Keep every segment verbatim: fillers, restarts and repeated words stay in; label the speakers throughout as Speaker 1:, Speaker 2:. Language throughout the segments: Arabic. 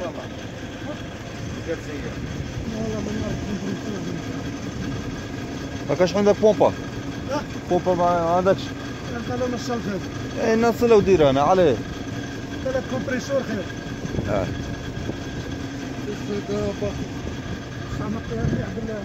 Speaker 1: شاء الله. ثلاث ايام.
Speaker 2: والله ما نعرف كومبريسور.
Speaker 3: ما كاش عندك بومبا؟
Speaker 2: لا
Speaker 3: بومبا ما عندكش؟
Speaker 2: قالوا نص الخير.
Speaker 3: اي نص ودير انا عليه.
Speaker 2: ثلاث كومبريسور خير.
Speaker 3: اه
Speaker 2: سامح يا ابني عبد الله.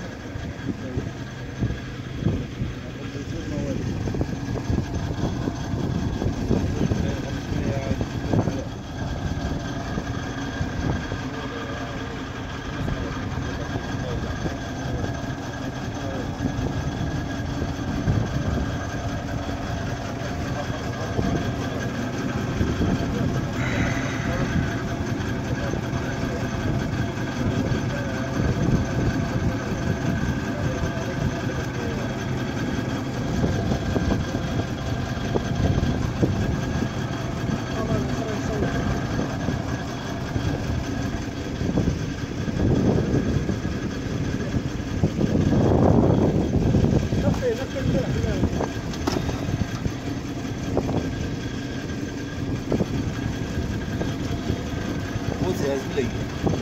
Speaker 3: وزاز مليح.